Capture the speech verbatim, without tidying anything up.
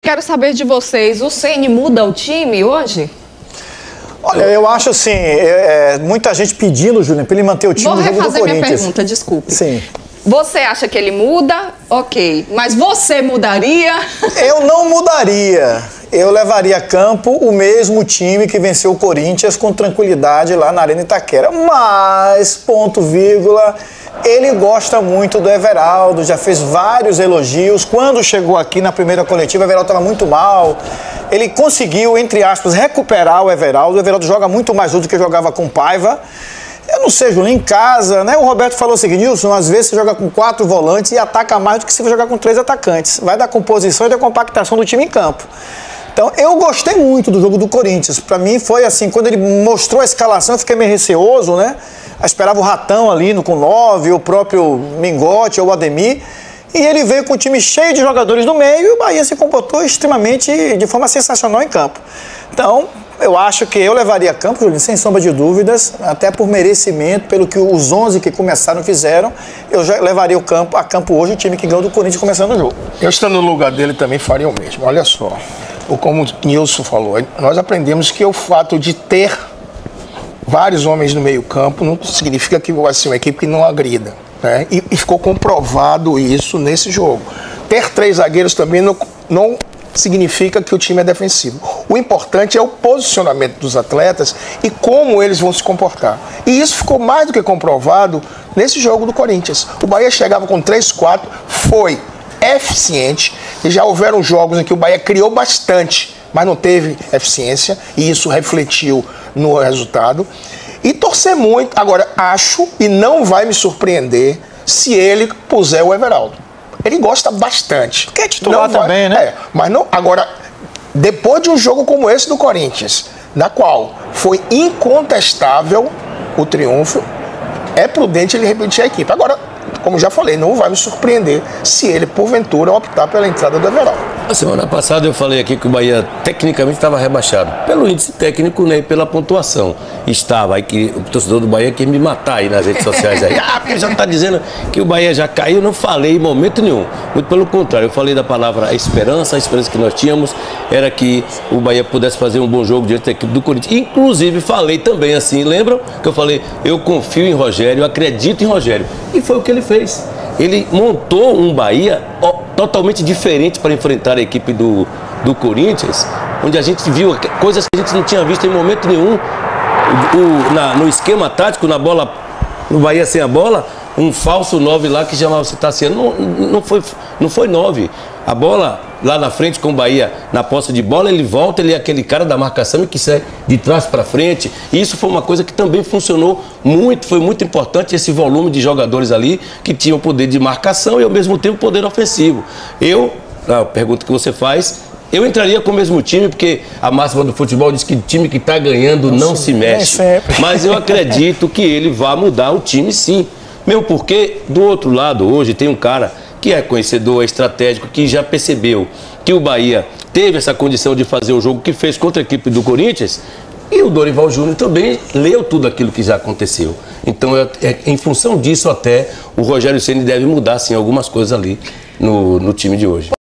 quero saber de vocês, o Ceni muda o time hoje? Olha, eu acho assim, é, é, muita gente pedindo, Júnior, para ele manter o time Vou no jogo do refazer Corinthians. minha pergunta, desculpe. Sim. Você acha que ele muda? Ok. Mas você mudaria? Eu não mudaria. Eu levaria a campo o mesmo time que venceu o Corinthians com tranquilidade lá na Arena Itaquera. Mas, ponto, vírgula, ele gosta muito do Everaldo, já fez vários elogios. Quando chegou aqui na primeira coletiva, o Everaldo estava muito mal. Ele conseguiu, entre aspas, recuperar o Everaldo. O Everaldo joga muito mais do que jogava com Paiva. Eu não sei, Júlio, em casa, né? O Roberto falou o seguinte, Nilson, às vezes você joga com quatro volantes e ataca mais do que se você jogar com três atacantes. Vai da composição e da compactação do time em campo. Então, eu gostei muito do jogo do Corinthians. Para mim foi assim, quando ele mostrou a escalação, eu fiquei meio receoso, né? Eu esperava o Ratão ali no com nove, o próprio Mingote ou o Ademir. E ele veio com um time cheio de jogadores no meio e o Bahia se comportou extremamente, de forma sensacional em campo. Então, eu acho que eu levaria a campo, Júlio, sem sombra de dúvidas, até por merecimento, pelo que os onze que começaram fizeram, eu já levaria o campo, a campo hoje o time que ganhou do Corinthians começando o jogo. Eu estando no lugar dele também faria o mesmo. Olha só, como o Nilson falou, nós aprendemos que o fato de ter vários homens no meio campo não significa que vai ser uma equipe que não agrida, né? E, e ficou comprovado isso nesse jogo. Ter três zagueiros também não, não significa que o time é defensivo. O importante é o posicionamento dos atletas e como eles vão se comportar. E isso ficou mais do que comprovado nesse jogo do Corinthians. O Bahia chegava com três quatro, foi eficiente, e já houveram jogos em que o Bahia criou bastante, mas não teve eficiência, e isso refletiu no resultado. E torcer muito. Agora, acho, e não vai me surpreender, se ele puser o Everaldo. Ele gosta bastante. Porque é titular não também, vai, né? É, mas não, agora, depois de um jogo como esse do Corinthians, na qual foi incontestável o triunfo, é prudente ele repetir a equipe. Agora, como já falei, não vai me surpreender se ele, porventura, optar pela entrada do Everaldo. A semana passada eu falei aqui que o Bahia tecnicamente estava rebaixado. Pelo índice técnico, né, e pela pontuação. Estava aí que o torcedor do Bahia quer me matar aí nas redes sociais. Aí. Ah, porque já está dizendo que o Bahia já caiu. Não falei em momento nenhum. Muito pelo contrário, eu falei da palavra esperança. A esperança que nós tínhamos era que o Bahia pudesse fazer um bom jogo diante da equipe do Corinthians. Inclusive, falei também assim, lembram que eu falei, eu confio em Rogério, eu acredito em Rogério. E foi o que ele fez. Ele montou um Bahia totalmente diferente para enfrentar a equipe do, do Corinthians, onde a gente viu coisas que a gente não tinha visto em momento nenhum. O, na, no esquema tático, na bola, no Bahia sem a bola, um falso nove lá que chamava-se Tassiano. Não, não, foi, não foi nove. A bola lá na frente com o Bahia, na posse de bola, ele volta, ele é aquele cara da marcação que sai de trás para frente. E isso foi uma coisa que também funcionou muito, foi muito importante esse volume de jogadores ali que tinham poder de marcação e ao mesmo tempo poder ofensivo. Eu, a pergunta que você faz, eu entraria com o mesmo time, porque a máxima do futebol diz que o time que está ganhando não se mexe. Mas eu acredito que ele vai mudar o time sim. Mesmo porque, do outro lado, hoje tem um cara que é conhecedor, é estratégico, que já percebeu que o Bahia teve essa condição de fazer o jogo que fez contra a equipe do Corinthians, e o Dorival Júnior também leu tudo aquilo que já aconteceu. Então, é, é, em função disso, até o Rogério Ceni deve mudar, sim, algumas coisas ali no, no time de hoje.